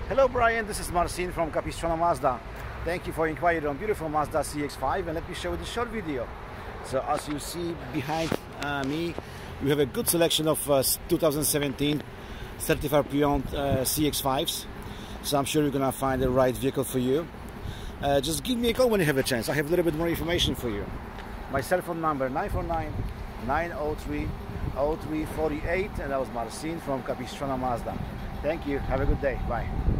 Hello Brian, this is Marcin from CapoMazda. Thank you for inquiring on beautiful Mazda CX-5, and let me show you the short video. So as you see behind me, you have a good selection of 2017 certified pre-owned CX-5s. So I'm sure you're gonna find the right vehicle for you. Just give me a call when you have a chance. I have a little bit more information for you. My cell phone number 949-903-0348, and that was Marcin from CapoMazda. Thank you. Have a good day. Bye.